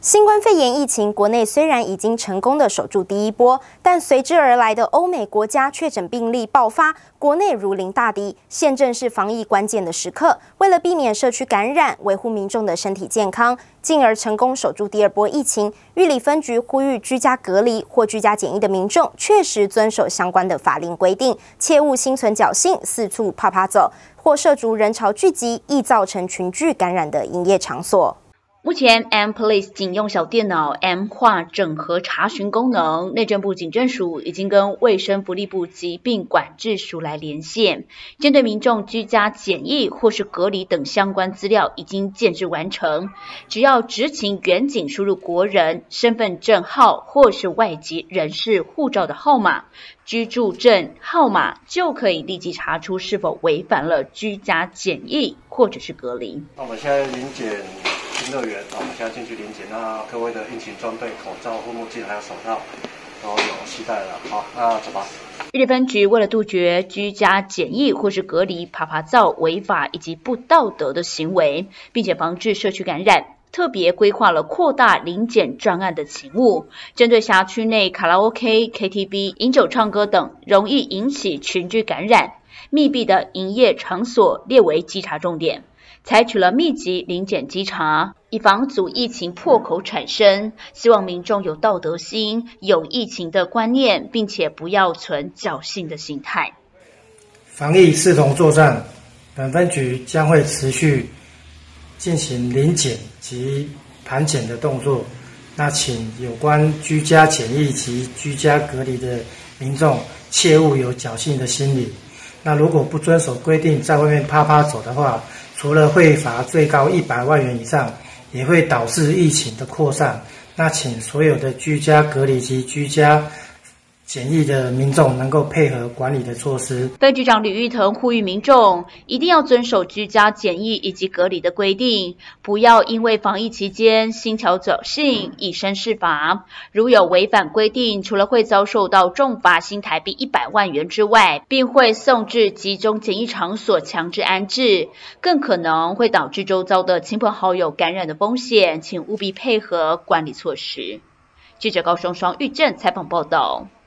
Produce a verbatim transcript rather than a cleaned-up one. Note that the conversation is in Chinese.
新冠肺炎疫情，国内虽然已经成功的守住第一波，但随之而来的欧美国家确诊病例爆发，国内如临大敌。现正是防疫关键的时刻，为了避免社区感染，维护民众的身体健康，进而成功守住第二波疫情，玉里分局呼吁居家隔离或居家检疫的民众，确实遵守相关的法令规定，切勿心存侥幸，四处趴趴走，或涉足人潮聚集，易造成群聚感染的营业场所。 目前 M Police 警用小电脑 M 化整合查询功能，内政部警政署已经跟卫生福利部疾病管制署来连线，针对民众居家检疫或是隔离等相关资料已经建制完成，只要执勤远警输入国人身份证号或是外籍人士护照的号码、居住证号码，就可以立即查出是否违反了居家检疫或者是隔离。 那我们现在临检新乐园，我们现在进去临检，那各位的应勤装备、口罩、护目镜还有手套都有携带了。好，那走吧。 玉里分局为了杜绝居家检疫或是隔离、趴趴造违法以及不道德的行为，并且防治社区感染，特别规划了扩大临检专案的勤务，针对辖区内卡拉 OK、K T V、饮酒唱歌等容易引起群聚感染、密闭的营业场所列为稽查重点。采取了密集临检稽查，以防阻疫情破口产生。希望民众有道德心、有疫情的观念，并且不要存侥幸的心态。 防疫视同作战，本分局将会持续进行临检及盘检的动作。那请有关居家检疫及居家隔离的民众，切勿有侥幸的心理。那如果不遵守规定，在外面趴趴走的话，除了会罚最高一百万元以上，也会导致疫情的扩散。那请所有的居家隔离及居家检疫的民众能够配合管理的措施。 分局长吕玉腾呼吁民众一定要遵守居家检疫以及隔离的规定，不要因为防疫期间心存侥幸以身试法。如有违反规定，除了会遭受到重罚新台币一百万元之外，并会送至集中检疫场所强制安置，更可能会导致周遭的亲朋好友感染的风险，请务必配合管理措施。记者高双双、玉正采访报道。